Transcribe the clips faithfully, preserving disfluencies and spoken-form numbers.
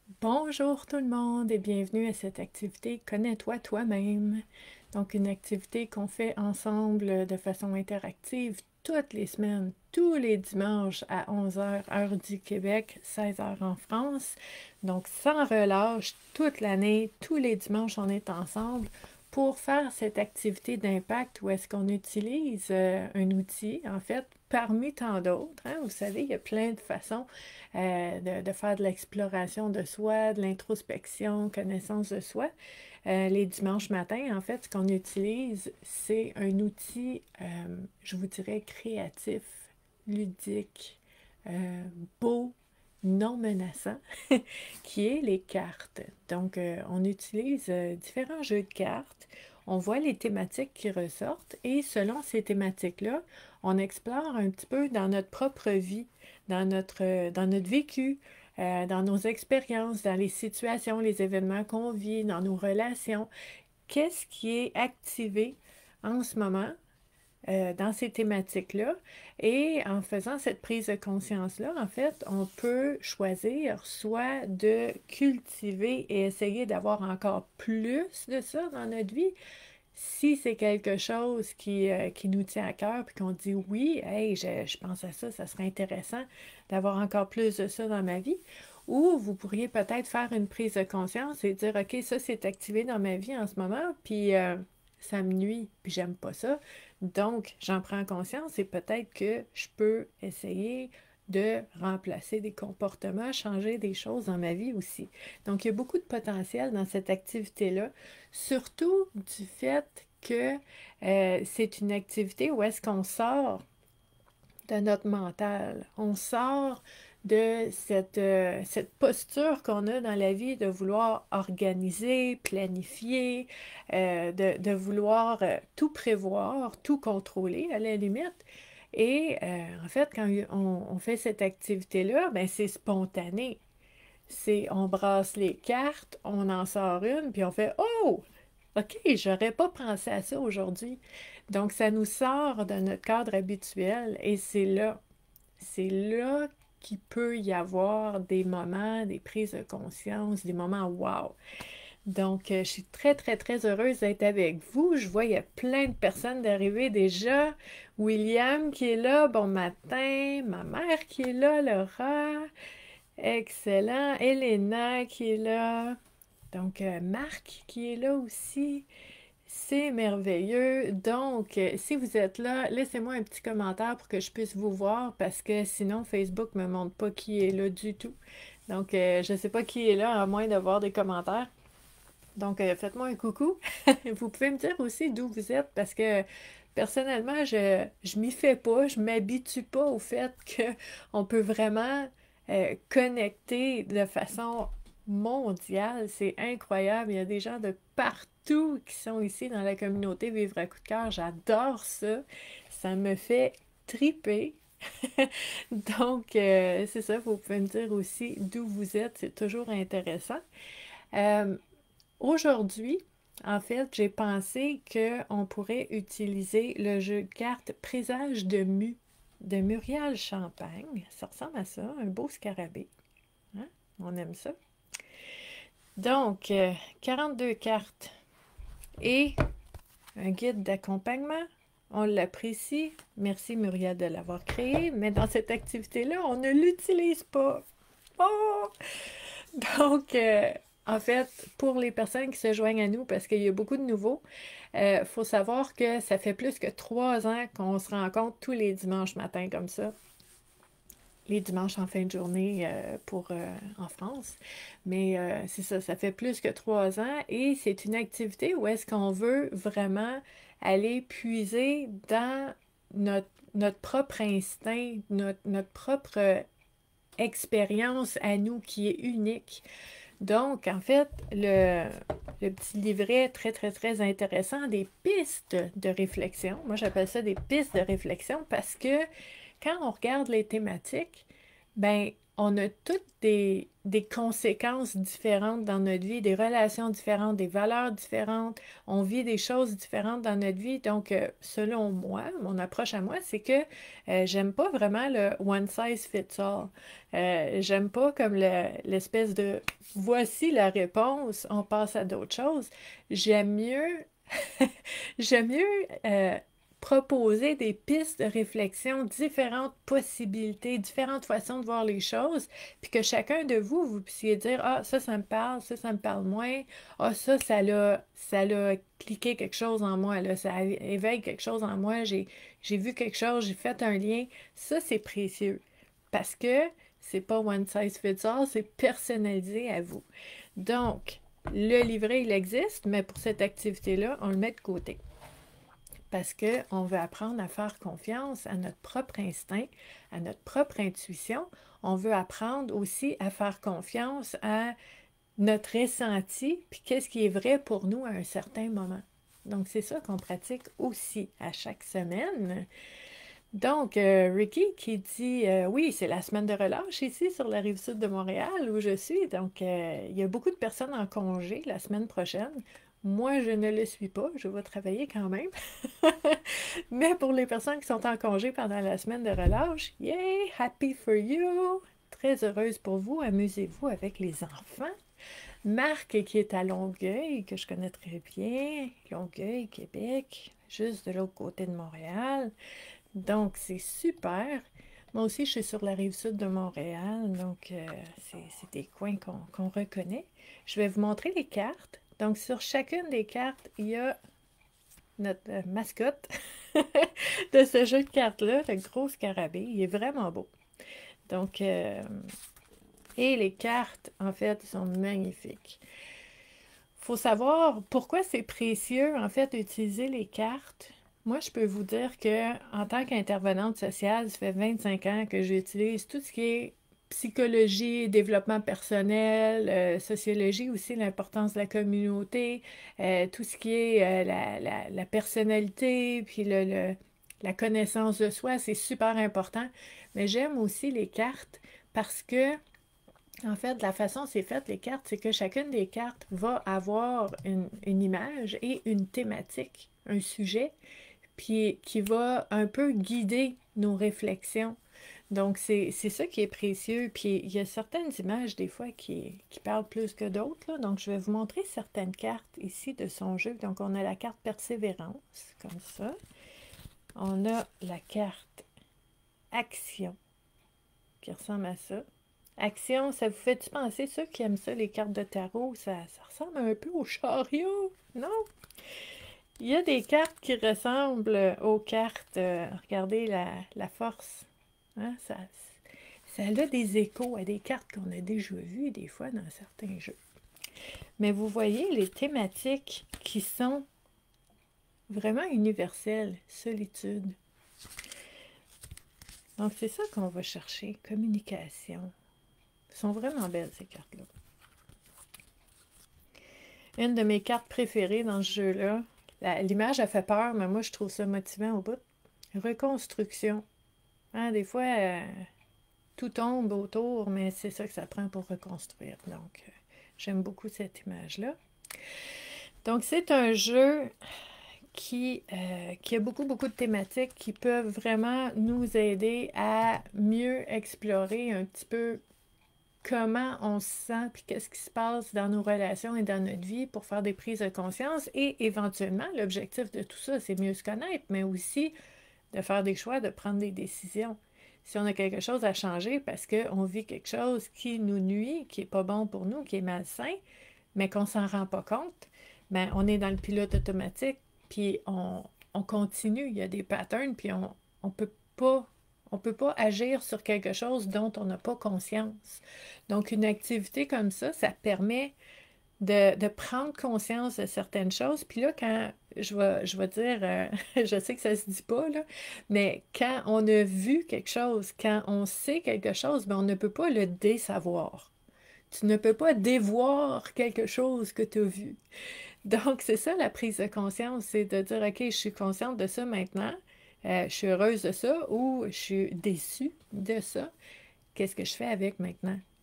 Bonjour tout le monde et bienvenue à cette activité Connais-toi toi-même. Donc une activité qu'on fait ensemble de façon interactive toutes les semaines, tous les dimanches à onze heures, heure du Québec, seize heures en France. Donc sans relâche, toute l'année, tous les dimanches on est ensemble pour faire cette activité d'impact où est-ce qu'on utilise euh, un outil, en fait, parmi tant d'autres. Hein. Vous savez, il y a plein de façons euh, de, de faire de l'exploration de soi, de l'introspection, connaissance de soi. Euh, les dimanches matins, en fait, ce qu'on utilise, c'est un outil, euh, je vous dirais, créatif, ludique, euh, beau, non menaçant, qui est les cartes. Donc, euh, on utilise euh, différents jeux de cartes. On voit les thématiques qui ressortent et selon ces thématiques-là, on explore un petit peu dans notre propre vie, dans notre, dans notre vécu, euh, dans nos expériences, dans les situations, les événements qu'on vit, dans nos relations. Qu'est-ce qui est activé en ce moment euh, dans ces thématiques-là? Et en faisant cette prise de conscience-là, en fait, on peut choisir soit de cultiver et essayer d'avoir encore plus de ça dans notre vie, si c'est quelque chose qui, euh, qui nous tient à cœur, puis qu'on dit oui, hey, je, je pense à ça, ça serait intéressant d'avoir encore plus de ça dans ma vie. Ou vous pourriez peut-être faire une prise de conscience et dire, OK, ça c'est activé dans ma vie en ce moment, puis euh, ça me nuit, puis j'aime pas ça. Donc, j'en prends conscience et peut-être que je peux essayer de remplacer des comportements, changer des choses dans ma vie aussi. Donc, il y a beaucoup de potentiel dans cette activité-là. Surtout du fait que euh, c'est une activité où est-ce qu'on sort de notre mental. On sort de cette, euh, cette posture qu'on a dans la vie de vouloir organiser, planifier, euh, de, de vouloir euh, tout prévoir, tout contrôler à la limite. Et euh, en fait, quand on, on fait cette activité-là, ben c'est spontané. C'est on brasse les cartes, on en sort une, puis on fait Oh! OK, j'aurais pas pensé à ça aujourd'hui. Donc, ça nous sort de notre cadre habituel et c'est là, c'est là qu'il peut y avoir des moments, des prises de conscience, des moments wow. Donc, euh, je suis très, très, très heureuse d'être avec vous. Je vois, il y a plein de personnes d'arriver déjà. William qui est là, bon matin. Ma mère qui est là, Laura. Excellent. Elena qui est là. Donc, euh, Marc qui est là aussi. C'est merveilleux. Donc, euh, si vous êtes là, laissez-moi un petit commentaire pour que je puisse vous voir parce que sinon, Facebook ne me montre pas qui est là du tout. Donc, euh, je ne sais pas qui est là à moins de voir des commentaires. Donc, euh, faites-moi un coucou. Vous pouvez me dire aussi d'où vous êtes parce que personnellement, je je m'y fais pas, je m'habitue pas au fait qu'on peut vraiment euh, connecter de façon mondiale. C'est incroyable. Il y a des gens de partout qui sont ici dans la communauté Vivre à coup de cœur. J'adore ça. Ça me fait triper. Donc, euh, c'est ça, vous pouvez me dire aussi d'où vous êtes. C'est toujours intéressant. Euh, Aujourd'hui, en fait, j'ai pensé qu'on pourrait utiliser le jeu de cartes Présage de Mu de Muriel Champagne. Ça ressemble à ça, un beau scarabée. Hein? On aime ça. Donc, euh, quarante-deux cartes et un guide d'accompagnement. On l'apprécie. Merci Muriel de l'avoir créé, mais dans cette activité-là, on ne l'utilise pas. Oh! Donc, euh, en fait, pour les personnes qui se joignent à nous, parce qu'il y a beaucoup de nouveaux, il euh, faut savoir que ça fait plus que trois ans qu'on se rencontre tous les dimanches matins comme ça. Les dimanches en fin de journée euh, pour euh, en France. Mais euh, c'est ça, ça fait plus que trois ans et c'est une activité où est-ce qu'on veut vraiment aller puiser dans notre, notre propre instinct, notre, notre propre expérience à nous qui est unique. Donc, en fait, le, le petit livret très, très, très intéressant, des pistes de réflexion. Moi, j'appelle ça des pistes de réflexion parce que quand on regarde les thématiques, ben, on a toutes des, des conséquences différentes dans notre vie, des relations différentes, des valeurs différentes. On vit des choses différentes dans notre vie. Donc, euh, selon moi, mon approche à moi, c'est que euh, j'aime pas vraiment le one size fits all. Euh, j'aime pas comme le- l'espèce de voici la réponse, on passe à d'autres choses. J'aime mieux, j'aime mieux euh, proposer des pistes de réflexion, différentes possibilités, différentes façons de voir les choses, puis que chacun de vous, vous puissiez dire, ah, ça, ça me parle, ça, ça me parle moins, ah, ça, ça l'a, ça l'a cliqué quelque chose en moi, là, ça éveille quelque chose en moi, j'ai, j'ai vu quelque chose, j'ai fait un lien. Ça, c'est précieux, parce que c'est pas one size fits all, c'est personnalisé à vous. Donc, le livret, il existe, mais pour cette activité-là, on le met de côté. Parce qu'on veut apprendre à faire confiance à notre propre instinct, à notre propre intuition. On veut apprendre aussi à faire confiance à notre ressenti, puis qu'est-ce qui est vrai pour nous à un certain moment. Donc, c'est ça qu'on pratique aussi à chaque semaine. Donc, euh, Ricky qui dit, euh, oui, c'est la semaine de relâche ici sur la rive sud de Montréal où je suis. Donc, euh, il y a beaucoup de personnes en congé la semaine prochaine. Moi, je ne le suis pas, je vais travailler quand même. Mais pour les personnes qui sont en congé pendant la semaine de relâche, yay, happy for you! Très heureuse pour vous, amusez-vous avec les enfants. Marc qui est à Longueuil, que je connais très bien, Longueuil, Québec, juste de l'autre côté de Montréal. Donc, c'est super. Moi aussi, je suis sur la rive sud de Montréal, donc euh, c'est des coins qu'on qu'on reconnaît. Je vais vous montrer les cartes. Donc, sur chacune des cartes, il y a notre euh, mascotte de ce jeu de cartes-là, le gros scarabée. Il est vraiment beau. Donc, euh, et les cartes, en fait, sont magnifiques. Il faut savoir pourquoi c'est précieux, en fait, d'utiliser les cartes. Moi, je peux vous dire que en tant qu'intervenante sociale, ça fait vingt-cinq ans que j'utilise tout ce qui est psychologie, développement personnel, euh, sociologie aussi, l'importance de la communauté, euh, tout ce qui est euh, la, la, la personnalité, puis le, le- la connaissance de soi, c'est super important. Mais j'aime aussi les cartes parce que, en fait, la façon dont c'est fait, les cartes, c'est que chacune des cartes va avoir une, une image et une thématique, un sujet, puis qui va un peu guider nos réflexions. Donc, c'est c'est ça qui est précieux. Puis, il y a certaines images, des fois, qui, qui parlent plus que d'autres, là. Donc, je vais vous montrer certaines cartes ici de son jeu. Donc, on a la carte Persévérance, comme ça. On a la carte Action, qui ressemble à ça. Action, ça vous fait-tu penser, ceux qui aiment ça, les cartes de tarot, ça, ça ressemble un peu au chariot, non? Il y a des cartes qui ressemblent aux cartes, euh, regardez la, la force, hein, ça, ça a des échos à des cartes qu'on a déjà vues des fois dans certains jeux. Mais vous voyez les thématiques qui sont vraiment universelles, solitude. Donc c'est ça qu'on va chercher, communication. Elles sont vraiment belles ces cartes-là. Une de mes cartes préférées dans ce jeu-là, l'image a fait peur, mais moi je trouve ça motivant au bout. Reconstruction. Hein, des fois, euh, tout tombe autour, mais c'est ça que ça prend pour reconstruire. Donc, euh, j'aime beaucoup cette image-là. Donc, c'est un jeu qui, euh, qui a beaucoup, beaucoup de thématiques qui peuvent vraiment nous aider à mieux explorer un petit peu comment on se sent, puis qu'est-ce qui se passe dans nos relations et dans notre vie pour faire des prises de conscience. Et éventuellement, l'objectif de tout ça, c'est mieux se connaître, mais aussi de faire des choix, de prendre des décisions. Si on a quelque chose à changer parce qu'on vit quelque chose qui nous nuit, qui n'est pas bon pour nous, qui est malsain, mais qu'on ne s'en rend pas compte, bien, on est dans le pilote automatique, puis on, on continue. Il y a des patterns, puis on ne peut pas on peut pas agir sur quelque chose dont on n'a pas conscience. Donc, une activité comme ça, ça permet de, de prendre conscience de certaines choses. Puis là, quand je vais, je vais dire, euh, je sais que ça se dit pas, là, mais quand on a vu quelque chose, quand on sait quelque chose, bien, on ne peut pas le désavoir. Tu ne peux pas dévoir quelque chose que tu as vu. Donc, c'est ça la prise de conscience, c'est de dire, OK, je suis consciente de ça maintenant, euh, je suis heureuse de ça ou je suis déçue de ça. Qu'est-ce que je fais avec maintenant?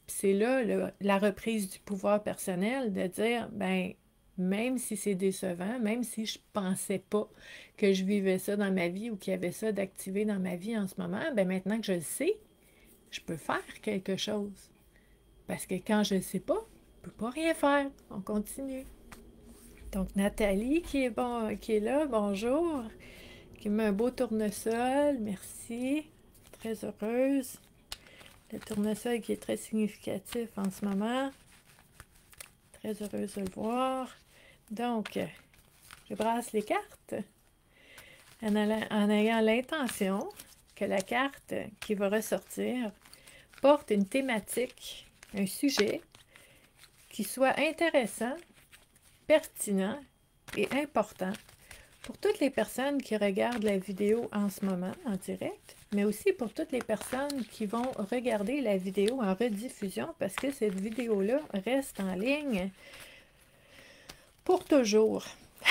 Puis c'est là le, la reprise du pouvoir personnel de dire, ben même si c'est décevant, même si je pensais pas que je vivais ça dans ma vie ou qu'il y avait ça d'activé dans ma vie en ce moment, ben maintenant que je le sais, je peux faire quelque chose. Parce que quand je ne sais pas, je ne peux pas rien faire. On continue. Donc Nathalie qui est, bon, qui est là, bonjour, qui met un beau tournesol, merci, très heureuse. Le tournesol qui est très significatif en ce moment. Très heureuse de le voir. Donc, je brasse les cartes en, allant, en ayant l'intention que la carte qui va ressortir porte une thématique, un sujet qui soit intéressant, pertinent et important pour toutes les personnes qui regardent la vidéo en ce moment en direct, mais aussi pour toutes les personnes qui vont regarder la vidéo en rediffusion parce que cette vidéo-là reste en ligne pour toujours.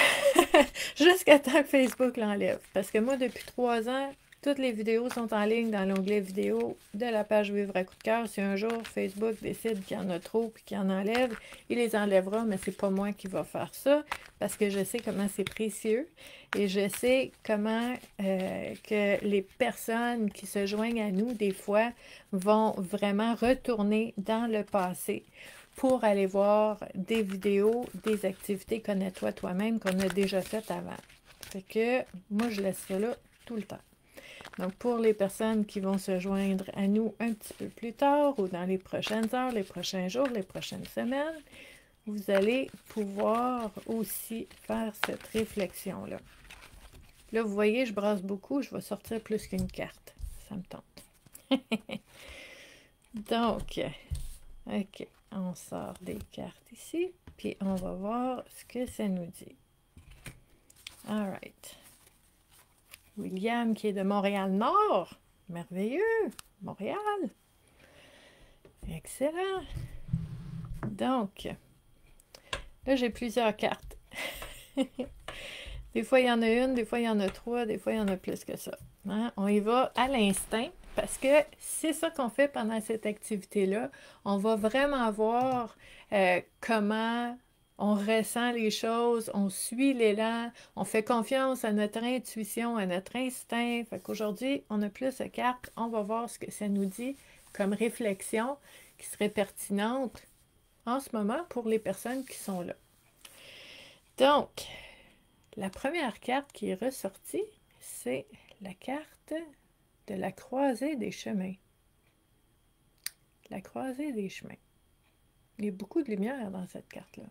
Jusqu'à temps que Facebook l'enlève. Parce que moi, depuis trois ans, toutes les vidéos sont en ligne dans l'onglet vidéo de la page Vivre à coup de cœur. Si un jour Facebook décide qu'il y en a trop et qu'il en enlève, il les enlèvera, mais c'est pas moi qui va faire ça parce que je sais comment c'est précieux et je sais comment euh, que les personnes qui se joignent à nous, des fois, vont vraiment retourner dans le passé pour aller voir des vidéos, des activités Connais-toi toi-même qu'on a déjà faites avant. Fait que moi, je laisse ça là tout le temps. Donc, pour les personnes qui vont se joindre à nous un petit peu plus tard ou dans les prochaines heures, les prochains jours, les prochaines semaines, vous allez pouvoir aussi faire cette réflexion-là. Là, vous voyez, je brasse beaucoup, je vais sortir plus qu'une carte. Ça me tente. Donc, OK. On sort des cartes ici, puis on va voir ce que ça nous dit. All right. William qui est de Montréal-Nord. Merveilleux. Montréal. Excellent. Donc, là, j'ai plusieurs cartes. Des fois, il y en a une, des fois, il y en a trois, des fois, il y en a plus que ça. Hein? On y va à l'instinct. Parce que c'est ça qu'on fait pendant cette activité-là. On va vraiment voir euh, comment on ressent les choses, on suit l'élan, on fait confiance à notre intuition, à notre instinct. Fait qu'aujourd'hui, on a plus de cartes. On va voir ce que ça nous dit comme réflexion qui serait pertinente en ce moment pour les personnes qui sont là. Donc, la première carte qui est ressortie, c'est la carte de la croisée des chemins. La croisée des chemins. Il y a beaucoup de lumière dans cette carte-là.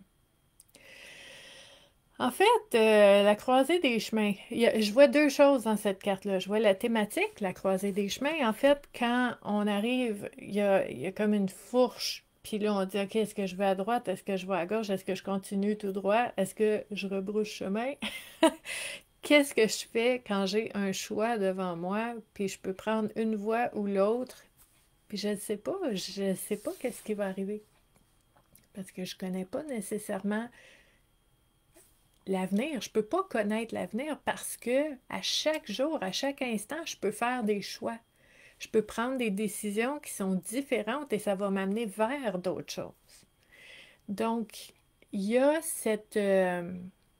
En fait, euh, la croisée des chemins, il y a, je vois deux choses dans cette carte-là. Je vois la thématique, la croisée des chemins. En fait, quand on arrive, il y a, il y a comme une fourche. Puis là, on dit, OK, est-ce que je vais à droite? Est-ce que je vais à gauche? Est-ce que je continue tout droit? Est-ce que je rebrousse chemin? Qu'est-ce que je fais quand j'ai un choix devant moi, puis je peux prendre une voie ou l'autre, puis je ne sais pas, je ne sais pas qu'est-ce qui va arriver. Parce que je ne connais pas nécessairement l'avenir. Je ne peux pas connaître l'avenir parce que à chaque jour, à chaque instant, je peux faire des choix. Je peux prendre des décisions qui sont différentes et ça va m'amener vers d'autres choses. Donc, il y a cette... Euh,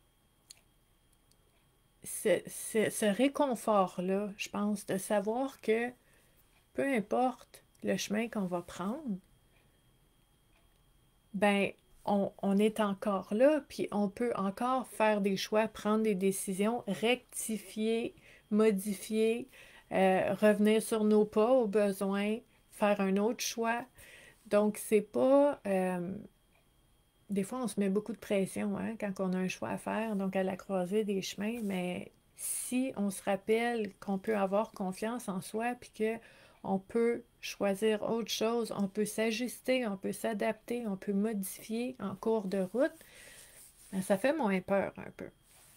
Ce, ce, ce réconfort-là, je pense, de savoir que peu importe le chemin qu'on va prendre, ben, on, on est encore là, puis on peut encore faire des choix, prendre des décisions, rectifier, modifier, euh, revenir sur nos pas au besoin, faire un autre choix. Donc, c'est pas... Euh, des fois, on se met beaucoup de pression hein, quand on a un choix à faire, donc à la croisée des chemins, mais si on se rappelle qu'on peut avoir confiance en soi, puis qu'on peut choisir autre chose, on peut s'ajuster, on peut s'adapter, on peut modifier en cours de route, ben, ça fait moins peur un peu.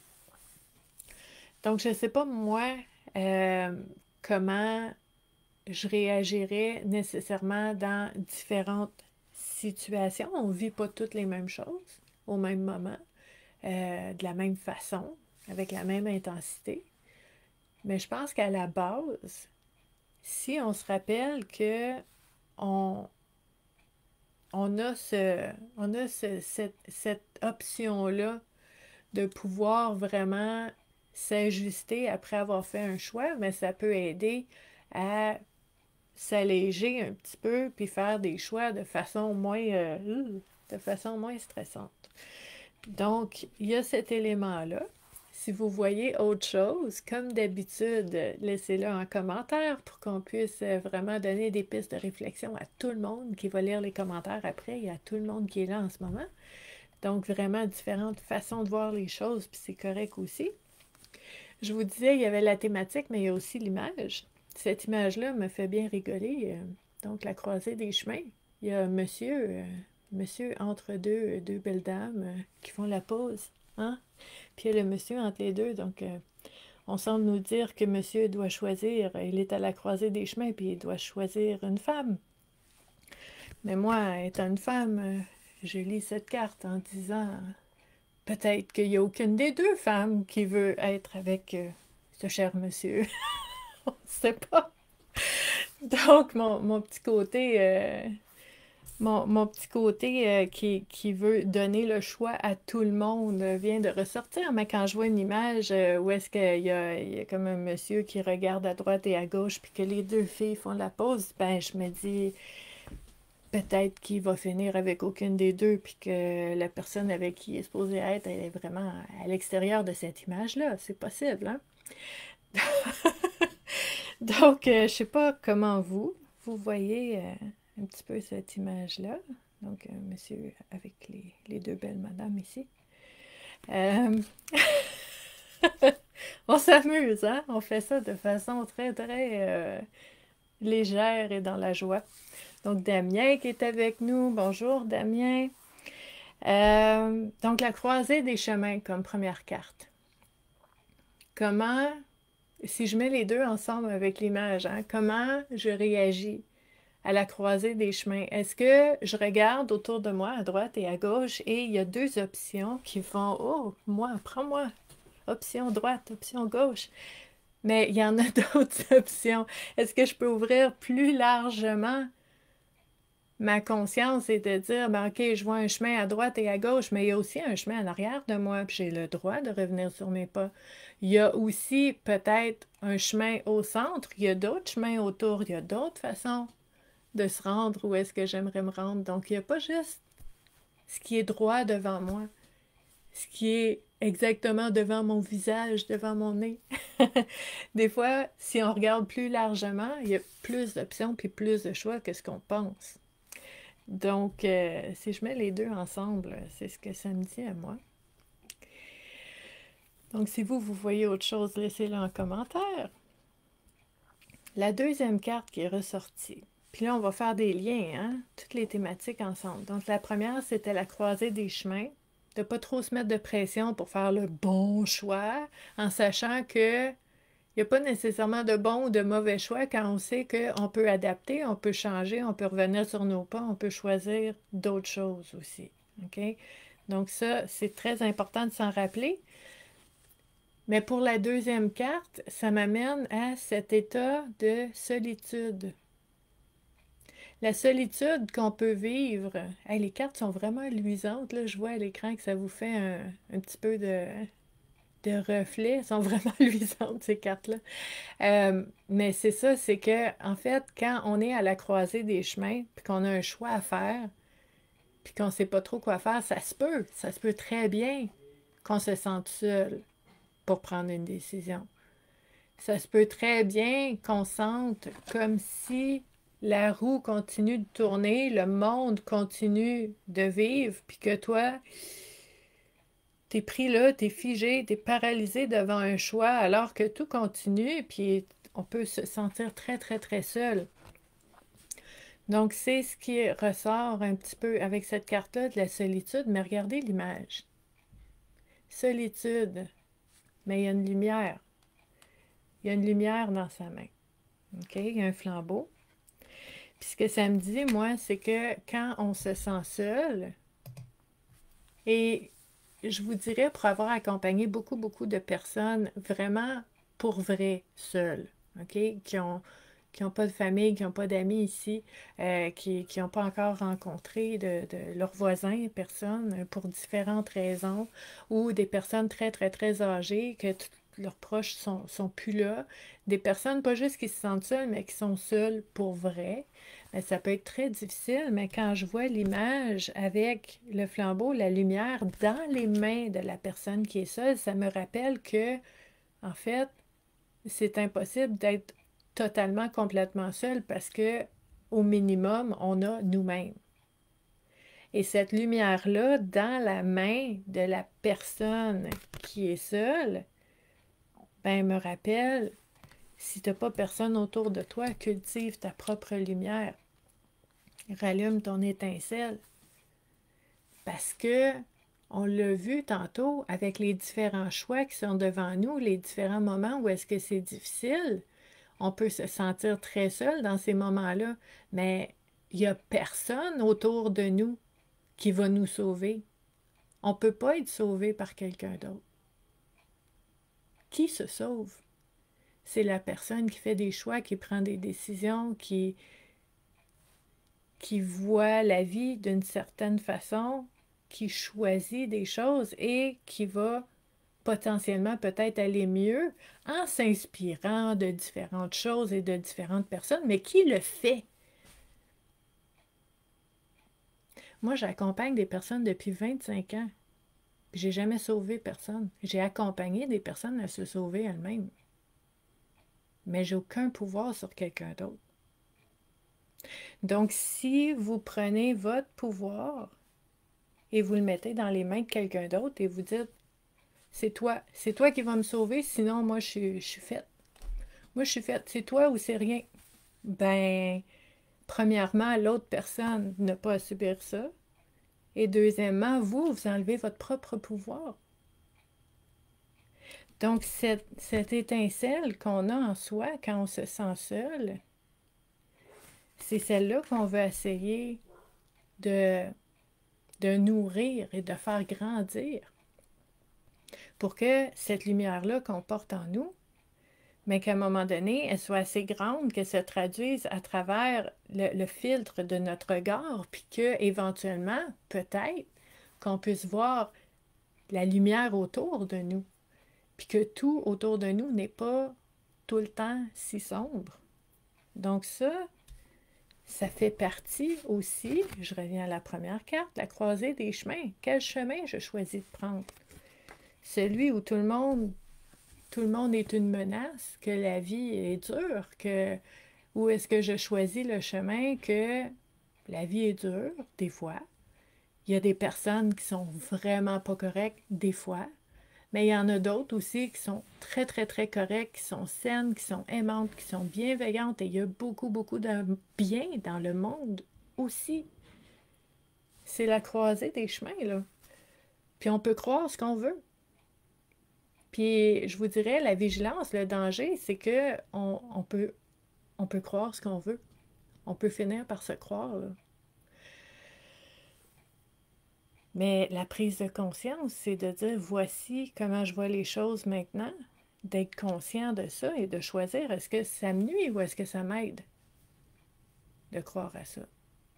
Donc, je ne sais pas, moi, euh, comment je réagirais nécessairement dans différentes situations. On ne vit pas toutes les mêmes choses au même moment, euh, de la même façon, avec la même intensité. Mais je pense qu'à la base, si on se rappelle que on, on a, ce, on a ce, cette, cette option-là de pouvoir vraiment s'ajuster après avoir fait un choix, mais ça peut aider à s'alléger un petit peu puis faire des choix de façon moins, euh, de façon moins stressante. Donc, il y a cet élément-là. Si vous voyez autre chose, comme d'habitude, laissez-le en commentaire pour qu'on puisse vraiment donner des pistes de réflexion à tout le monde qui va lire les commentaires après et à tout le monde qui est là en ce moment. Donc, vraiment différentes façons de voir les choses, puis c'est correct aussi. Je vous disais, il y avait la thématique, mais il y a aussi l'image. Cette image-là me fait bien rigoler. Donc, la croisée des chemins. Il y a monsieur, euh, monsieur entre deux, deux belles dames euh, qui font la pause. Hein? Puis il y a le monsieur entre les deux. Donc, euh, on semble nous dire que monsieur doit choisir. Il est à la croisée des chemins, puis il doit choisir une femme. Mais moi, étant une femme, euh, je lis cette carte en disant peut-être qu'il n'y a aucune des deux femmes qui veut être avec euh, ce cher monsieur. On ne sait pas. Donc, mon, mon petit côté, euh, mon, mon petit côté euh, qui, qui veut donner le choix à tout le monde euh, vient de ressortir. Mais quand je vois une image euh, où est-ce qu'il y a, il y a comme un monsieur qui regarde à droite et à gauche, puis que les deux filles font la pause, ben je me dis peut-être qu'il va finir avec aucune des deux, puis que la personne avec qui il est supposé être, elle est vraiment à l'extérieur de cette image-là. C'est possible, hein? Donc, euh, je sais pas comment vous, vous voyez euh, un petit peu cette image-là. Donc, euh, monsieur avec les, les deux belles madames ici. Euh... on s'amuse, hein? On fait ça de façon très, très euh, légère et dans la joie. Donc, Damien qui est avec nous. Bonjour, Damien. Euh, donc, la croisée des chemins comme première carte. Comment, si je mets les deux ensemble avec l'image, hein, comment je réagis à la croisée des chemins? Est-ce que je regarde autour de moi, à droite et à gauche, et il y a deux options qui font « Oh, moi, prends-moi! Option droite, option gauche. » Mais il y en a d'autres options. Est-ce que je peux ouvrir plus largement ma conscience et de dire, ben ok, je vois un chemin à droite et à gauche, mais il y a aussi un chemin en arrière de moi, puis j'ai le droit de revenir sur mes pas. Il y a aussi peut-être un chemin au centre, il y a d'autres chemins autour, il y a d'autres façons de se rendre où est-ce que j'aimerais me rendre. Donc, il n'y a pas juste ce qui est droit devant moi, ce qui est exactement devant mon visage, devant mon nez. Des fois, si on regarde plus largement, il y a plus d'options puis plus de choix que ce qu'on pense. Donc, euh, si je mets les deux ensemble, c'est ce que ça me dit à moi. Donc, si vous, vous voyez autre chose, laissez-le en commentaire. La deuxième carte qui est ressortie. Puis là, on va faire des liens, hein? Toutes les thématiques ensemble. Donc, la première, c'était la croisée des chemins. De ne pas trop se mettre de pression pour faire le bon choix, en sachant que il n'y a pas nécessairement de bon ou de mauvais choix quand on sait qu'on peut adapter, on peut changer, on peut revenir sur nos pas, on peut choisir d'autres choses aussi. OK? Donc ça, c'est très important de s'en rappeler. Mais pour la deuxième carte, ça m'amène à cet état de solitude. La solitude qu'on peut vivre. Hey, les cartes sont vraiment luisantes. Là. Je vois à l'écran que ça vous fait un, un petit peu de... de reflets. Elles sont vraiment luisantes, ces cartes-là. Euh, mais c'est ça, c'est que, en fait, quand on est à la croisée des chemins, puis qu'on a un choix à faire, puis qu'on ne sait pas trop quoi faire, ça se peut, ça se peut très bien qu'on se sente seul pour prendre une décision. Ça se peut très bien qu'on sente comme si la roue continue de tourner, le monde continue de vivre, puis que toi, t'es pris là, t'es figé, t'es paralysé devant un choix alors que tout continue, puis on peut se sentir très, très, très seul. Donc, c'est ce qui ressort un petit peu avec cette carte-là de la solitude, mais regardez l'image. Solitude, mais il y a une lumière. Il y a une lumière dans sa main. OK? Il y a un flambeau. Puis ce que ça me dit, moi, c'est que quand on se sent seul, et je vous dirais, pour avoir accompagné beaucoup, beaucoup de personnes vraiment pour vrai seules, OK? Qui ont qui n'ont pas de famille, qui n'ont pas d'amis ici, euh, qui n'ont pas encore rencontré de, de leurs voisins, personnes, pour différentes raisons, ou des personnes très, très, très âgées, que leurs proches sont, sont plus là, des personnes, pas juste qui se sentent seules, mais qui sont seules pour vrai. Mais ça peut être très difficile, mais quand je vois l'image avec le flambeau, la lumière dans les mains de la personne qui est seule, ça me rappelle que, en fait, c'est impossible d'être totalement, complètement seul parce que, au minimum, on a nous-mêmes. Et cette lumière-là, dans la main de la personne qui est seule, ben, me rappelle, si tu n'as pas personne autour de toi, cultive ta propre lumière. Rallume ton étincelle. Parce que, on l'a vu tantôt avec les différents choix qui sont devant nous, les différents moments où est-ce que c'est difficile, on peut se sentir très seul dans ces moments-là, mais il n'y a personne autour de nous qui va nous sauver. On ne peut pas être sauvé par quelqu'un d'autre. Qui se sauve? C'est la personne qui fait des choix, qui prend des décisions, qui, qui voit la vie d'une certaine façon, qui choisit des choses et qui va potentiellement peut-être aller mieux en s'inspirant de différentes choses et de différentes personnes, mais qui le fait? Moi, j'accompagne des personnes depuis vingt-cinq ans. J'ai jamais sauvé personne. J'ai accompagné des personnes à se sauver elles-mêmes. Mais j'ai aucun pouvoir sur quelqu'un d'autre. Donc, si vous prenez votre pouvoir et vous le mettez dans les mains de quelqu'un d'autre et vous dites, c'est toi, c'est toi qui vas me sauver, sinon moi, je suis, je suis faite. Moi, je suis faite. C'est toi ou c'est rien. Ben, premièrement, l'autre personne n'a pas à subir ça. Et deuxièmement, vous, vous enlevez votre propre pouvoir. Donc, cette, cette étincelle qu'on a en soi quand on se sent seul, c'est celle-là qu'on veut essayer de, de nourrir et de faire grandir pour que cette lumière-là qu'on porte en nous, mais qu'à un moment donné, elle soit assez grande, qu'elle se traduise à travers le, le filtre de notre regard, puis qu'éventuellement, peut-être, qu'on puisse voir la lumière autour de nous, puis que tout autour de nous n'est pas tout le temps si sombre. Donc ça, ça fait partie aussi, je reviens à la première carte, la croisée des chemins. Quel chemin je choisis de prendre? Celui où tout le monde tout le monde est une menace, que la vie est dure, que ou est-ce que je choisis le chemin que la vie est dure, des fois. Il y a des personnes qui sont vraiment pas correctes, des fois, mais il y en a d'autres aussi qui sont très, très, très correctes, qui sont saines, qui sont aimantes, qui sont bienveillantes, et il y a beaucoup, beaucoup de bien dans le monde aussi. C'est la croisée des chemins, là. Puis on peut croire ce qu'on veut. Puis, je vous dirais, la vigilance, le danger, c'est que on, on peut, on peut croire ce qu'on veut. On peut finir par se croire, là. Mais la prise de conscience, c'est de dire, voici comment je vois les choses maintenant, d'être conscient de ça et de choisir, est-ce que ça me nuit ou est-ce que ça m'aide de croire à ça.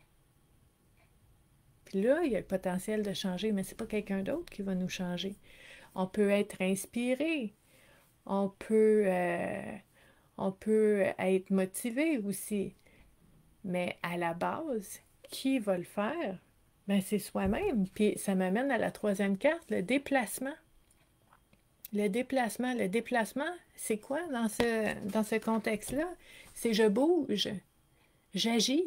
Puis là, il y a le potentiel de changer, mais c'est pas quelqu'un d'autre qui va nous changer. On peut être inspiré, on peut, euh, on peut être motivé aussi, mais à la base, qui va le faire? Ben, c'est soi-même. Puis ça m'amène à la troisième carte, le déplacement. Le déplacement, le déplacement, c'est quoi dans ce, dans ce contexte-là? C'est je bouge, j'agis.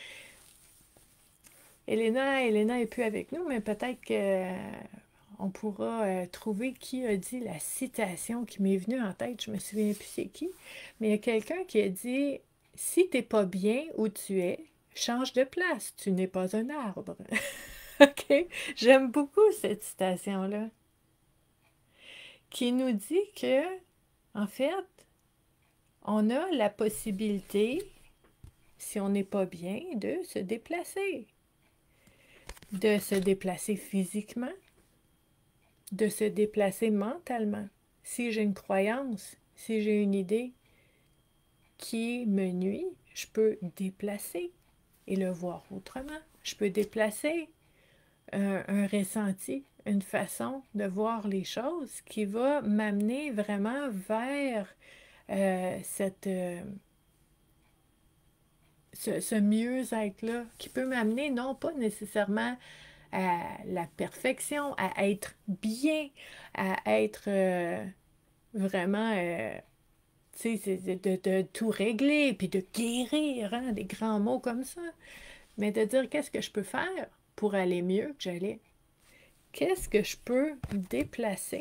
Elena, Elena est plus avec nous, mais peut-être que on pourra euh, trouver qui a dit la citation qui m'est venue en tête, je me souviens plus c'est qui, mais il y a quelqu'un qui a dit « Si t'es pas bien où tu es, change de place, tu n'es pas un arbre. » OK? J'aime beaucoup cette citation-là, qui nous dit que, en fait, on a la possibilité, si on n'est pas bien, de se déplacer. De se déplacer physiquement, de se déplacer mentalement. Si j'ai une croyance, si j'ai une idée, qui me nuit, je peux déplacer et le voir autrement. Je peux déplacer un, un ressenti, une façon de voir les choses qui va m'amener vraiment vers euh, cette, euh, ce, ce mieux-être-là, qui peut m'amener non pas nécessairement à la perfection, à être bien, à être euh, vraiment, euh, tu sais, de, de, de tout régler, puis de guérir, hein, des grands mots comme ça, mais de dire qu'est-ce que je peux faire pour aller mieux que j'allais. Qu'est-ce que je peux déplacer?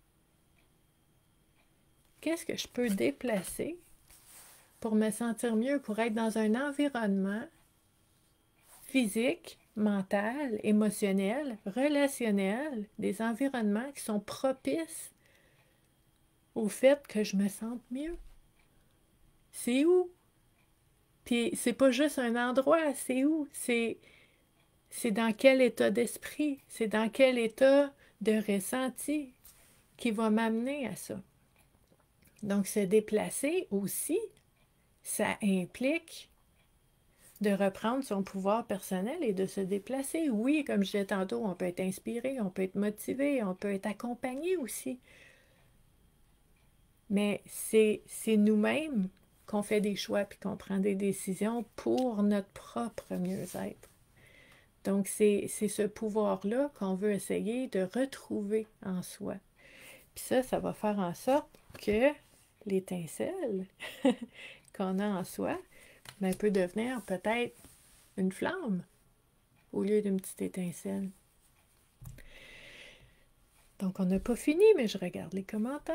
Qu'est-ce que je peux déplacer pour me sentir mieux, pour être dans un environnement physique, mental, émotionnel, relationnel, des environnements qui sont propices au fait que je me sente mieux? C'est où? Puis c'est pas juste un endroit, c'est où? C'est c'est dans quel état d'esprit, c'est dans quel état de ressenti qui va m'amener à ça. Donc, se déplacer aussi, ça implique de reprendre son pouvoir personnel et de se déplacer. Oui, comme je disais tantôt, on peut être inspiré, on peut être motivé, on peut être accompagné aussi. Mais c'est c'est nous-mêmes qu'on fait des choix puis qu'on prend des décisions pour notre propre mieux-être. Donc, c'est c'est ce pouvoir-là qu'on veut essayer de retrouver en soi. Puis ça, ça va faire en sorte que l'étincelle qu'on a en soi ben, peut devenir peut-être une flamme au lieu d'une petite étincelle. Donc, on n'a pas fini, mais je regarde les commentaires.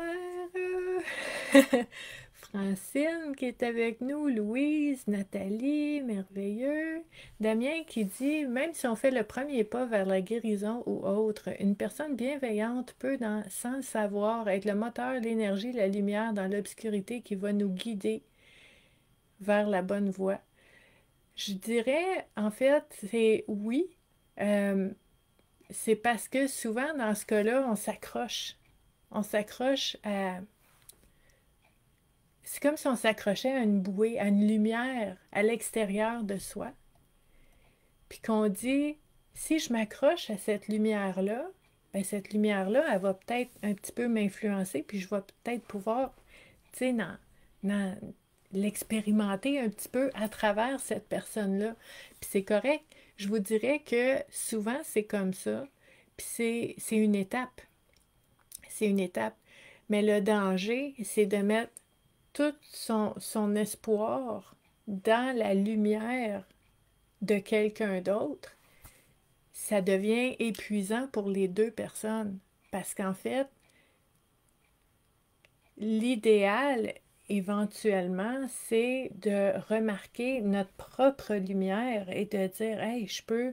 Francine qui est avec nous, Louise, Nathalie, merveilleux. Damien qui dit, même si on fait le premier pas vers la guérison ou autre, une personne bienveillante peut, dans, sans le savoir, être le moteur, l'énergie, la lumière dans l'obscurité qui va nous guider vers la bonne voie. Je dirais, en fait, c'est oui. Euh, c'est parce que souvent, dans ce cas-là, on s'accroche. On s'accroche à... C'est comme si on s'accrochait à une bouée, à une lumière à l'extérieur de soi. Puis qu'on dit, si je m'accroche à cette lumière-là, ben cette lumière-là, elle va peut-être un petit peu m'influencer, puis je vais peut-être pouvoir, tu sais, dans, dans l'expérimenter un petit peu à travers cette personne-là. Puis c'est correct. Je vous dirais que souvent, c'est comme ça. Puis c'est, c'est une étape. C'est une étape. Mais le danger, c'est de mettre tout son, son espoir dans la lumière de quelqu'un d'autre. Ça devient épuisant pour les deux personnes. Parce qu'en fait, l'idéal, éventuellement, c'est de remarquer notre propre lumière et de dire, hey, je peux,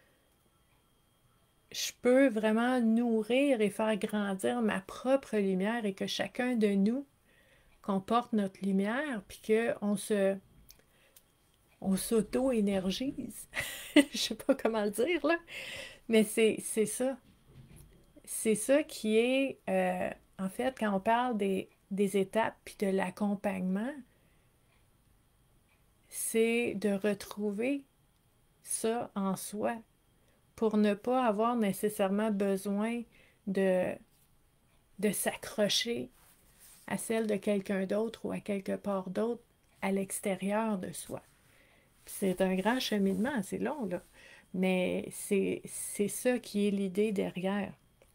je peux vraiment nourrir et faire grandir ma propre lumière et que chacun de nous comporte notre lumière, puis qu'on se, on s'auto-énergise. Je sais pas comment le dire, là, mais c'est, c'est ça. C'est ça qui est, euh, en fait, quand on parle des, des étapes puis de l'accompagnement, c'est de retrouver ça en soi pour ne pas avoir nécessairement besoin de, de s'accrocher à celle de quelqu'un d'autre ou à quelque part d'autre à l'extérieur de soi. C'est un grand cheminement, c'est long, là, mais c'est, c'est ça qui est l'idée derrière.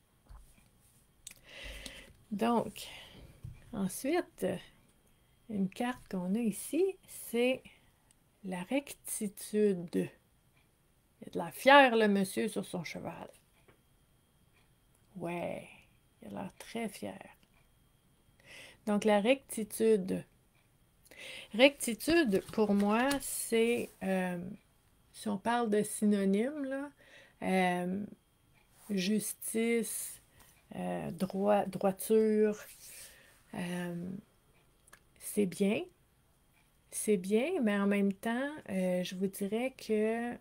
Donc, ensuite, une carte qu'on a ici, c'est la rectitude. Il a de l'air fier, le monsieur, sur son cheval. Ouais, il a l'air très fier. Donc, la rectitude. Rectitude, pour moi, c'est, euh, si on parle de synonymes, là, euh, justice, euh, droit, droiture, euh, c'est bien. C'est bien, mais en même temps, euh, je vous dirais que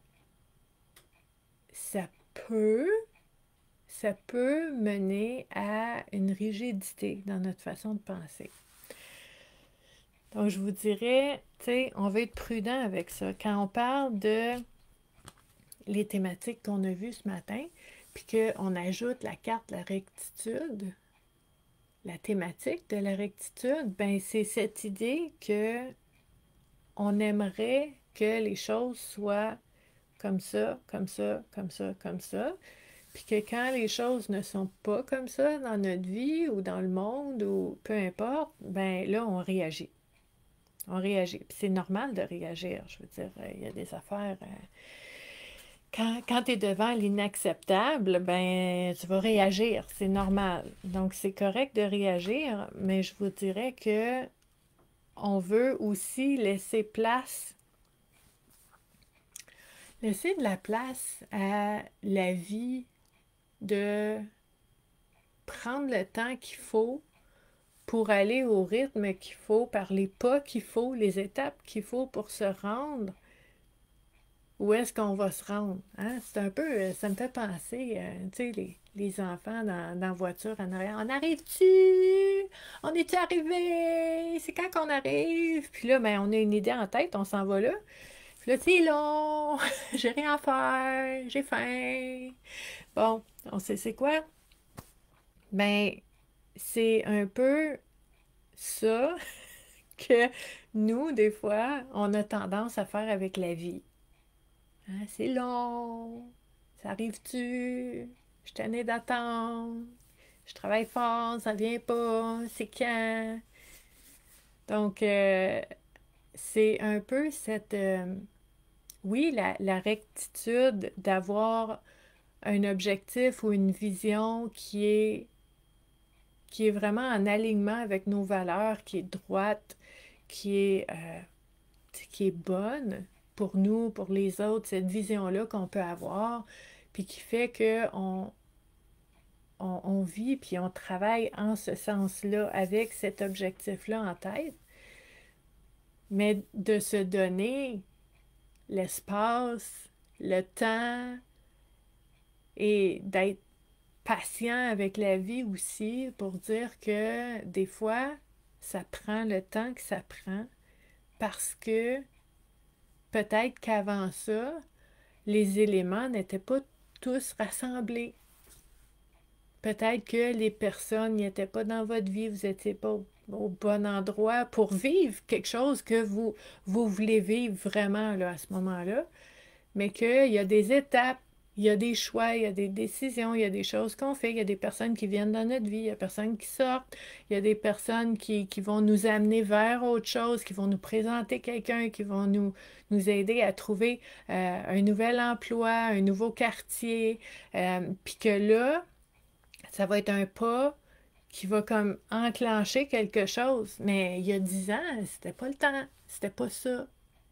ça peut, ça peut mener à une rigidité dans notre façon de penser. Donc, je vous dirais, tu sais, on va être prudent avec ça. Quand on parle de les thématiques qu'on a vues ce matin, puis qu'on ajoute la carte la rectitude, la thématique de la rectitude, ben c'est cette idée que on aimerait que les choses soient comme ça, comme ça, comme ça, comme ça, puis que quand les choses ne sont pas comme ça dans notre vie ou dans le monde ou peu importe, ben là, on réagit. On réagit. Puis c'est normal de réagir. Je veux dire, euh, il y a des affaires. euh, quand quand tu es devant l'inacceptable, ben tu vas réagir. C'est normal. Donc c'est correct de réagir, mais je vous dirais que on veut aussi laisser place, laisser de la place à la vie de prendre le temps qu'il faut pour aller au rythme qu'il faut, par les pas qu'il faut, les étapes qu'il faut pour se rendre où est-ce qu'on va se rendre. Hein? C'est un peu, ça me fait penser, euh, tu sais, les, les enfants dans, dans la voiture en arrière. On arrive-tu? On est-tu arrivé? C'est quand qu'on arrive? Puis là, ben, on a une idée en tête, on s'en va là. Puis là, c'est long, j'ai rien à faire, j'ai faim. Bon, on sait c'est quoi? Ben, c'est un peu ça que nous, des fois, on a tendance à faire avec la vie. Hein, c'est long, ça arrive-tu? Je tenais d'attendre, je travaille fort, ça vient pas, c'est quand? Donc, euh, c'est un peu cette, euh, oui, la, la rectitude d'avoir un objectif ou une vision qui est, qui est vraiment en alignement avec nos valeurs, qui est droite, qui est, euh, qui est bonne pour nous, pour les autres, cette vision-là qu'on peut avoir, puis qui fait qu'on on, on vit, puis on travaille en ce sens-là, avec cet objectif-là en tête, mais de se donner l'espace, le temps, et d'être patient avec la vie aussi pour dire que des fois, ça prend le temps que ça prend parce que peut-être qu'avant ça, les éléments n'étaient pas tous rassemblés. Peut-être que les personnes n'étaient pas dans votre vie, vous n'étiez pas au, au bon endroit pour vivre quelque chose que vous, vous voulez vivre vraiment là, à ce moment-là, mais qu'il y a des étapes, il y a des choix, il y a des décisions, il y a des choses qu'on fait, il y a des personnes qui viennent dans notre vie, il y a des personnes qui sortent, il y a des personnes qui, qui vont nous amener vers autre chose, qui vont nous présenter quelqu'un, qui vont nous, nous aider à trouver euh, un nouvel emploi, un nouveau quartier, euh, puis que là, ça va être un pas qui va comme enclencher quelque chose. Mais il y a dix ans, c'était pas le temps, c'était pas ça.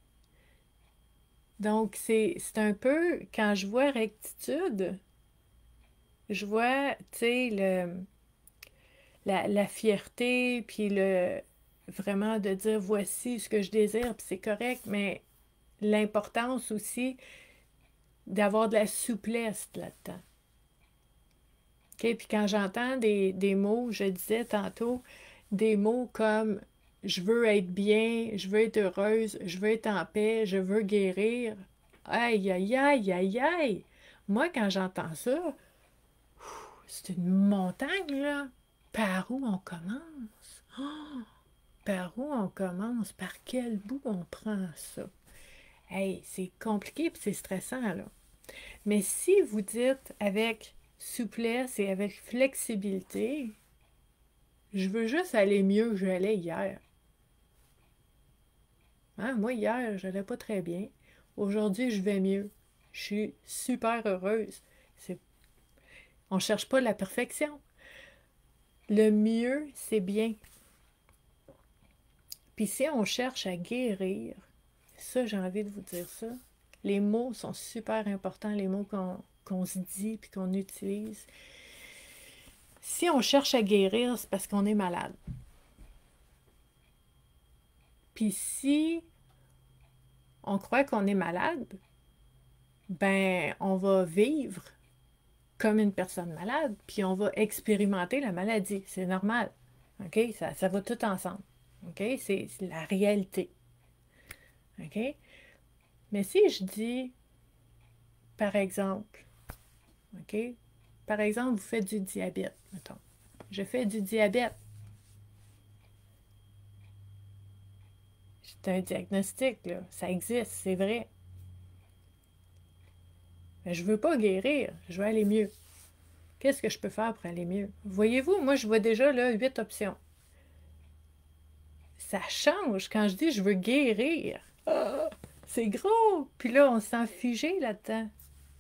Donc, c'est c'est un peu, quand je vois rectitude, je vois, tu sais, le, la, la fierté, puis le vraiment de dire voici ce que je désire, puis c'est correct, mais l'importance aussi d'avoir de la souplesse là-dedans. OK? Puis quand j'entends des, des mots, je disais tantôt, des mots comme je veux être bien, je veux être heureuse, je veux être en paix, je veux guérir. Aïe, aïe, aïe, aïe, aïe! Moi, quand j'entends ça, c'est une montagne, là. Par où on commence? Oh, par où on commence? Par quel bout on prend ça? Hey, c'est compliqué puis c'est stressant, là. Mais si vous dites avec souplesse et avec flexibilité, je veux juste aller mieux que j'allais hier. Hein, moi, hier, je n'allais pas très bien. Aujourd'hui, je vais mieux. Je suis super heureuse. C'est... On ne cherche pas la perfection. Le mieux, c'est bien. Puis si on cherche à guérir, ça, j'ai envie de vous dire ça. Les mots sont super importants, les mots qu'on qu'on se dit puis qu'on utilise. Si on cherche à guérir, c'est parce qu'on est malade. Puis si on croit qu'on est malade, ben on va vivre comme une personne malade, puis on va expérimenter la maladie. C'est normal. OK? Ça, ça va tout ensemble. OK? C'est la réalité. OK? Mais si je dis, par exemple, OK? Par exemple, vous faites du diabète, mettons. Je fais du diabète. C'est un diagnostic, là. Ça existe, c'est vrai. Mais je veux pas guérir, je veux aller mieux. Qu'est-ce que je peux faire pour aller mieux? Voyez-vous, moi, je vois déjà, là, huit options. Ça change quand je dis je veux guérir. Ah, c'est gros! Puis là, on se sent figé là-dedans.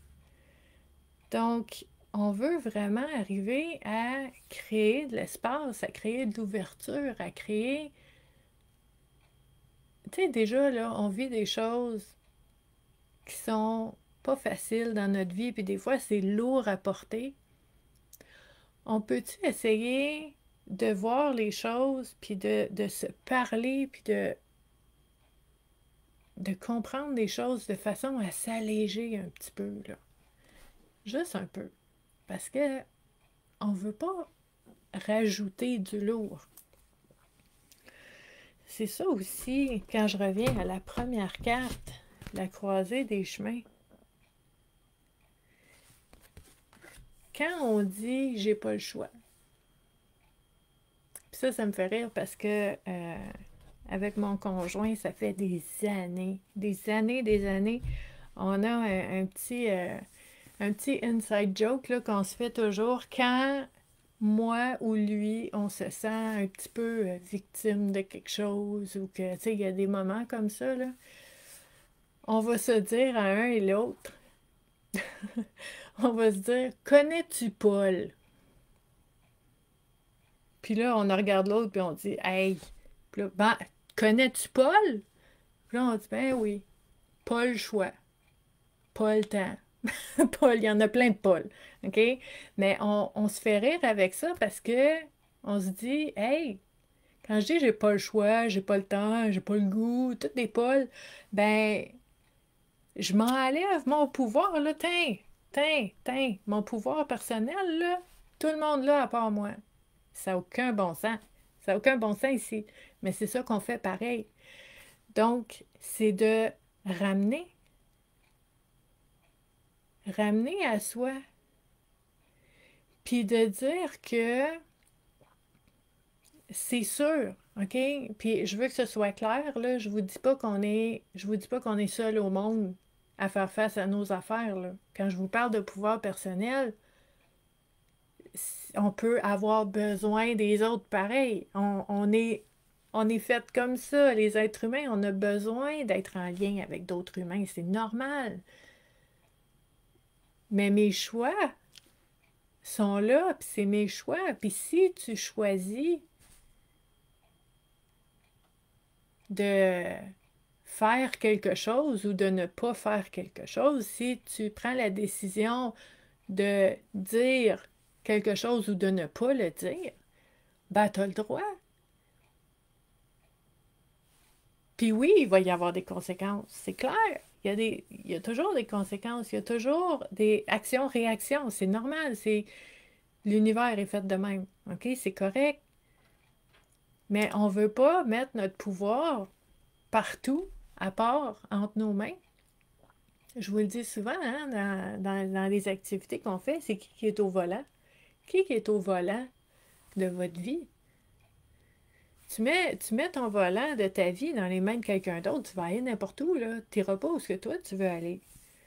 Donc, on veut vraiment arriver à créer de l'espace, à créer de l'ouverture, à créer... Tu sais, déjà, là, on vit des choses qui sont pas faciles dans notre vie, puis des fois, c'est lourd à porter. On peut-tu essayer de voir les choses, puis de, de se parler, puis de, de comprendre les choses de façon à s'alléger un petit peu, là. Juste un peu. Parce que on veut pas rajouter du lourd. C'est ça aussi, quand je reviens à la première carte, la croisée des chemins. Quand on dit « j'ai pas le choix », puis ça, ça me fait rire parce que euh, avec mon conjoint, ça fait des années, des années, des années, on a un, un petit, euh, un petit inside joke là, qu'on se fait toujours quand moi ou lui, on se sent un petit peu euh, victime de quelque chose ou que, tu sais, il y a des moments comme ça, là. On va se dire à un et l'autre, on va se dire, connais-tu Paul? Puis là, on regarde l'autre puis on dit, hey, puis là, ben, connais-tu Paul? Puis là, on dit, ben oui, Paul choix, Paul temps. Paul, il y en a plein de Paul, OK? Mais on, on se fait rire avec ça parce que on se dit, hey, quand je dis j'ai pas le choix, j'ai pas le temps, j'ai pas le goût, toutes des Pauls, ben, je m'enlève mon pouvoir, là, tiens, tiens, tiens, mon pouvoir personnel, là, tout le monde là à part moi. Ça n'a aucun bon sens. Ça n'a aucun bon sens ici. Mais c'est ça qu'on fait pareil. Donc, c'est de ramener, ramener à soi, puis de dire que c'est sûr, OK? Puis je veux que ce soit clair, là, je vous dis pas qu'on est, je vous dis pas qu'on est seul au monde à faire face à nos affaires, là. Quand je vous parle de pouvoir personnel, on peut avoir besoin des autres pareil. On, on est, on est fait comme ça, les êtres humains, on a besoin d'être en lien avec d'autres humains, c'est normal. Mais mes choix sont là, puis c'est mes choix. Puis si tu choisis de faire quelque chose ou de ne pas faire quelque chose, si tu prends la décision de dire quelque chose ou de ne pas le dire, ben tu as le droit. Puis oui, il va y avoir des conséquences, c'est clair. Il y a des, il y a toujours des conséquences, il y a toujours des actions-réactions, c'est normal, c'est l'univers est fait de même, OK? C'est correct. Mais on ne veut pas mettre notre pouvoir partout, à part entre nos mains. Je vous le dis souvent, hein, dans, dans, dans les activités qu'on fait, c'est qui qui est au volant? Qui qui est au volant de votre vie? Tu mets, tu mets ton volant de ta vie dans les mains de quelqu'un d'autre, tu vas aller n'importe où, là. Tu n'iras pas où ce que toi, tu veux aller.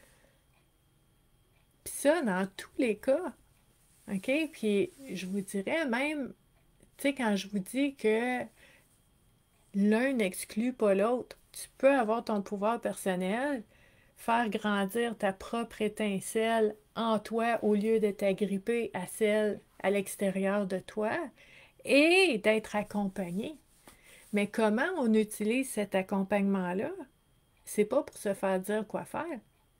Puis ça, dans tous les cas, OK? Puis je vous dirais même, tu sais, quand je vous dis que l'un n'exclut pas l'autre, tu peux avoir ton pouvoir personnel, faire grandir ta propre étincelle en toi au lieu de t'agripper à celle à l'extérieur de toi et d'être accompagné. Mais comment on utilise cet accompagnement-là? C'est pas pour se faire dire quoi faire.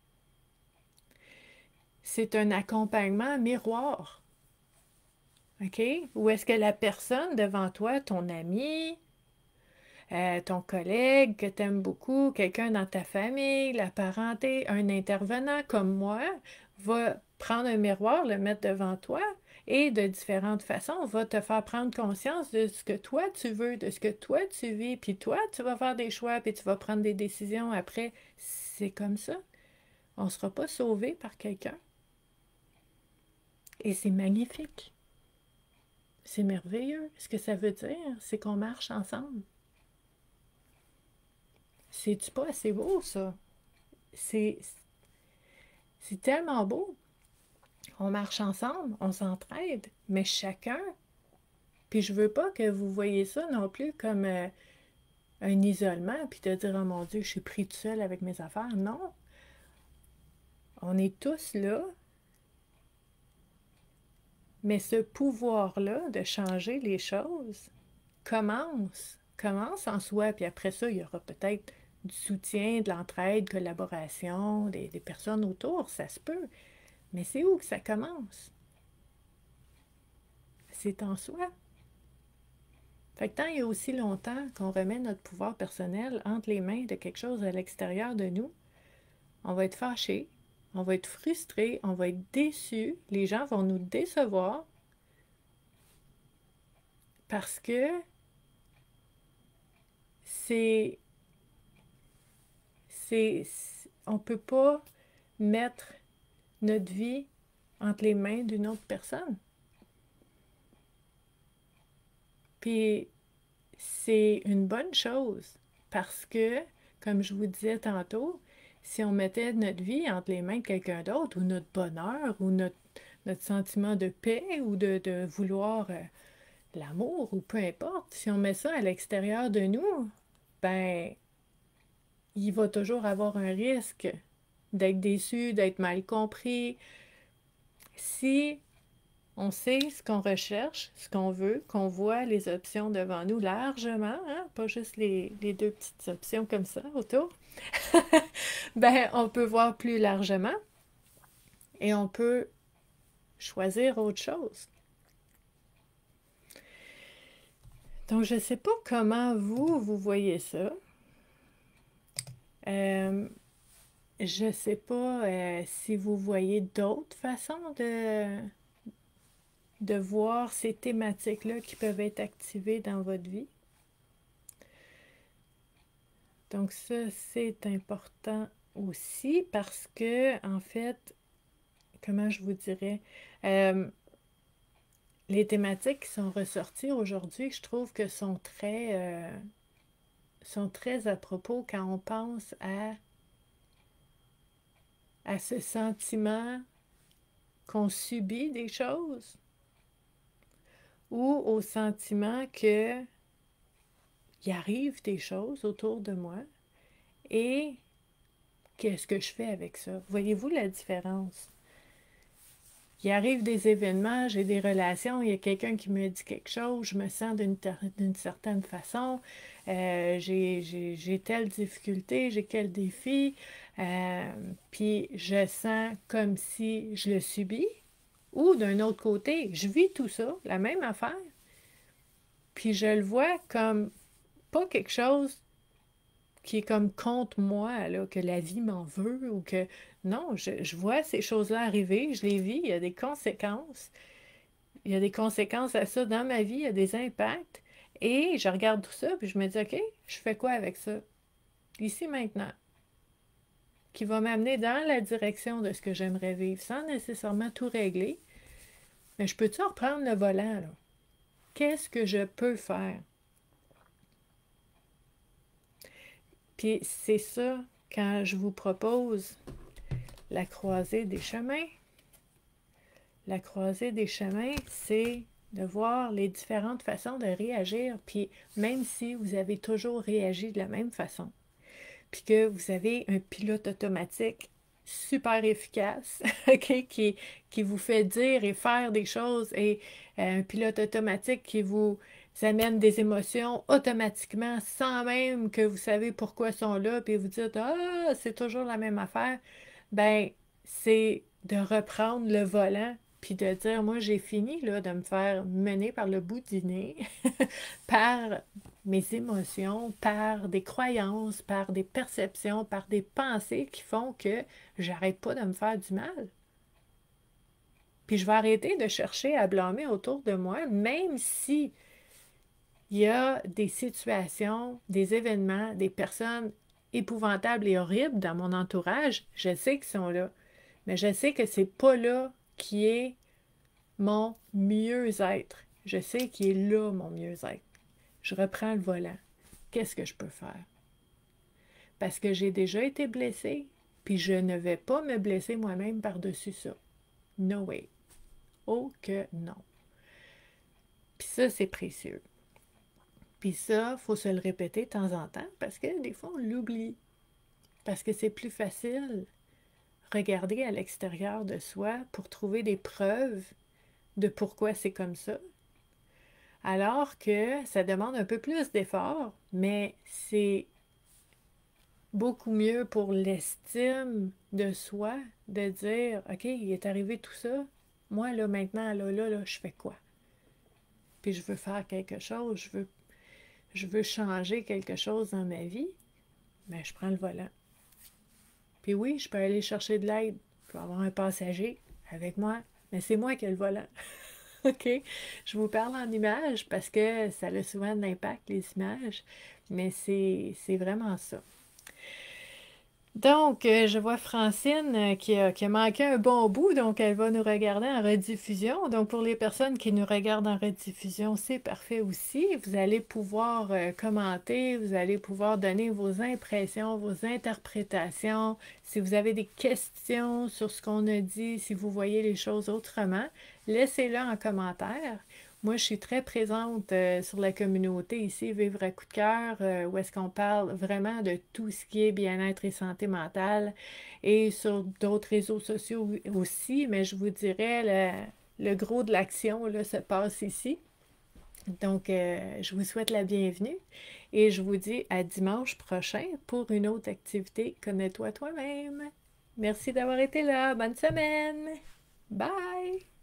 C'est un accompagnement miroir. OK? Où est-ce que la personne devant toi, ton ami, euh, ton collègue que tu aimes beaucoup, quelqu'un dans ta famille, la parenté, un intervenant comme moi, va prendre un miroir, le mettre devant toi et de différentes façons, va te faire prendre conscience de ce que toi tu veux, de ce que toi tu vis, puis toi tu vas faire des choix, puis tu vas prendre des décisions après. C'est comme ça. On ne sera pas sauvé par quelqu'un. Et c'est magnifique. C'est merveilleux. Ce que ça veut dire, c'est qu'on marche ensemble. C'est-tu pas assez beau, ça? C'est, c'est tellement beau. On marche ensemble, on s'entraide, mais chacun. Puis je veux pas que vous voyez ça non plus comme euh, un isolement, puis de dire, oh mon Dieu, je suis pris tout seul avec mes affaires. Non. On est tous là, mais ce pouvoir-là de changer les choses commence, commence en soi, puis après ça, il y aura peut-être du soutien, de l'entraide, collaboration, des, des personnes autour, ça se peut. Mais c'est où que ça commence? C'est en soi. Fait que tant il y a aussi longtemps qu'on remet notre pouvoir personnel entre les mains de quelque chose à l'extérieur de nous, on va être fâché, on va être frustré, on va être déçu, les gens vont nous décevoir parce que c'est, c'est, on ne peut pas mettre notre vie entre les mains d'une autre personne. Puis c'est une bonne chose parce que, comme je vous disais tantôt, si on mettait notre vie entre les mains de quelqu'un d'autre, ou notre bonheur, ou notre, notre sentiment de paix, ou de, de vouloir euh, l'amour, ou peu importe, si on met ça à l'extérieur de nous, ben, il va toujours avoir un risque d'être déçu, d'être mal compris. Si on sait ce qu'on recherche, ce qu'on veut, qu'on voit les options devant nous largement, hein, pas juste les, les deux petites options comme ça autour, ben on peut voir plus largement et on peut choisir autre chose. Donc, je ne sais pas comment vous, vous voyez ça. Euh, je ne sais pas euh, si vous voyez d'autres façons de, de voir ces thématiques-là qui peuvent être activées dans votre vie. Donc ça, c'est important aussi parce que, en fait, comment je vous dirais, euh, les thématiques qui sont ressorties aujourd'hui, je trouve que sont très, euh, sont très à propos quand on pense à, à ce sentiment qu'on subit des choses ou au sentiment que il arrive des choses autour de moi et qu'est-ce que je fais avec ça? Voyez-vous la différence? Il arrive des événements, j'ai des relations, il y a quelqu'un qui me dit quelque chose, je me sens d'une d'une certaine façon, euh, j'ai j'ai- j'ai telle difficulté, j'ai quel défi, euh, puis je sens comme si je le subis, ou d'un autre côté, je vis tout ça, la même affaire, puis je le vois comme pas quelque chose qui est comme contre moi, là, que la vie m'en veut ou que... Non, je, je vois ces choses-là arriver, je les vis, il y a des conséquences. Il y a des conséquences à ça dans ma vie, il y a des impacts. Et je regarde tout ça, puis je me dis, OK, je fais quoi avec ça? Ici, maintenant. Qui va m'amener dans la direction de ce que j'aimerais vivre, sans nécessairement tout régler. Mais je peux-tu reprendre le volant, là? Qu'est-ce que je peux faire? Puis c'est ça, quand je vous propose la croisée des chemins. La croisée des chemins, c'est de voir les différentes façons de réagir, puis même si vous avez toujours réagi de la même façon, puis que vous avez un pilote automatique super efficace, okay, qui, qui vous fait dire et faire des choses, et euh, un pilote automatique qui vous amène des émotions automatiquement sans même que vous savez pourquoi elles sont là, puis vous dites «Ah, c'est toujours la même affaire», ben c'est de reprendre le volant puis de dire, moi, j'ai fini là, de me faire mener par le bout du nez, par mes émotions, par des croyances, par des perceptions, par des pensées qui font que j'arrête pas de me faire du mal. Puis je vais arrêter de chercher à blâmer autour de moi, même si il y a des situations, des événements, des personnes épouvantables et horribles dans mon entourage. Je sais qu'ils sont là. Mais je sais que c'est pas là qui est mon mieux-être. Je sais qu'il est là, mon mieux-être. Je reprends le volant. Qu'est-ce que je peux faire? Parce que j'ai déjà été blessée, puis je ne vais pas me blesser moi-même par-dessus ça. No way. Oh que non. Puis ça, c'est précieux. Puis ça, il faut se le répéter de temps en temps, parce que des fois, on l'oublie. Parce que c'est plus facile regarder à l'extérieur de soi pour trouver des preuves de pourquoi c'est comme ça. Alors que ça demande un peu plus d'effort, mais c'est beaucoup mieux pour l'estime de soi de dire, OK, il est arrivé tout ça, moi là maintenant, là, là, là, je fais quoi? Puis je veux faire quelque chose, je veux, je veux changer quelque chose dans ma vie, mais je prends le volant. Puis oui, je peux aller chercher de l'aide, je peux avoir un passager avec moi, mais c'est moi qui ai le volant. OK? Je vous parle en images parce que ça a souvent de l'impact, les images, mais c'est c'est vraiment ça. Donc, euh, je vois Francine euh, qui a, qui a manqué un bon bout, donc elle va nous regarder en rediffusion. Donc, pour les personnes qui nous regardent en rediffusion, c'est parfait aussi. Vous allez pouvoir euh, commenter, vous allez pouvoir donner vos impressions, vos interprétations. Si vous avez des questions sur ce qu'on a dit, si vous voyez les choses autrement, laissez-le en commentaire. Moi, je suis très présente euh, sur la communauté ici, Vivre à coup de cœur, euh, où est-ce qu'on parle vraiment de tout ce qui est bien-être et santé mentale, et sur d'autres réseaux sociaux aussi, mais je vous dirais, le, le gros de l'action là, se passe ici. Donc, euh, je vous souhaite la bienvenue et je vous dis à dimanche prochain pour une autre activité Connais-toi toi-même. Merci d'avoir été là. Bonne semaine. Bye!